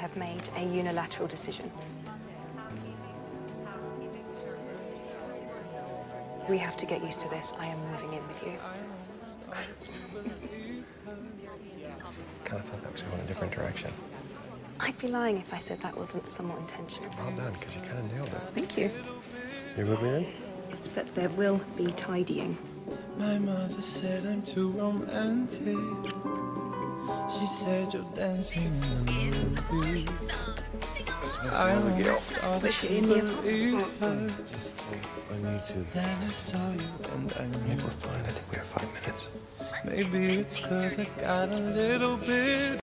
have made a unilateral decision. We have to get used to this. I am moving in with you. Kind of thought that was going a different direction. I'd be lying if I said that wasn't somewhat intentional. Well done, because you kind of nailed it. Thank you. You're moving in? Yes, but there will be tidying. My mother said I'm too romantic. She said you're dancing in the movie. I Was she in the apartment? I need to. Then I saw you and I knew. We're fine. I think we have 5 minutes. Maybe it's 'cause I got a little bit